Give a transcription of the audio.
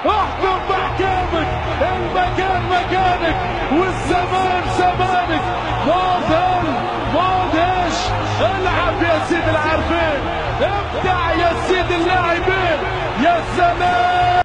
احكم باحكامك، المكان مكانك والزمان زمانك. موديش العب يا سيد العارفين، ابدع يا سيد اللاعبين، يا سلام.